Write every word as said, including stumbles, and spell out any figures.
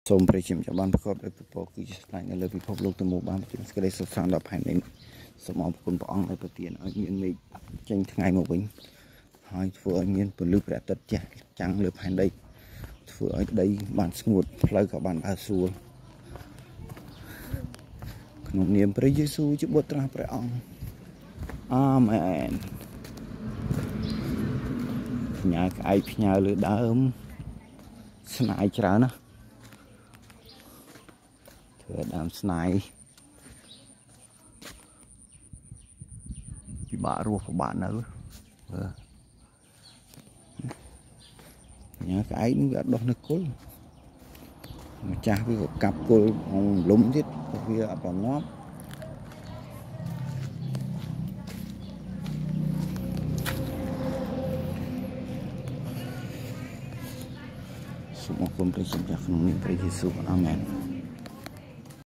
សូមព្រះជាម្ចាស់បានប្រកបដោយពពកគឺជាស្ដេចនៅលើពិភពលោកទាំងមូលបានជាសេចក្តីសុខសាន្តដល់ផែននេះសូមអរគុណព្រះអង្គដែលប្រទានឲ្យមានមេឃចេញថ្ងៃមកវិញហើយធ្វើឲ្យមានពន្លឺព្រះអាទិត្យចាស់ចាំងលើផែនដីធ្វើឲ្យដីបានស្ងួតផ្លូវក៏បានបើកស្រួលក្នុងនាមព្រះយេស៊ូវជាបុត្រាព្រះអង្គអាមែនផ្ញើក្អែកផ្ញើលើដើមស្នាយច្រើនណាធ្វើដើមស្នាយពិបាករស់ពិបាកនៅញ៉ាក្អែកនេះវាអត់ដុះនៅគល់ម្ចាស់វាក៏កាប់គល់លំទៀតវាអត់ប្រងាប់សូមអរគុណព្រះជាម្ចាស់ក្នុងនាមព្រះយេស៊ូវអាមែន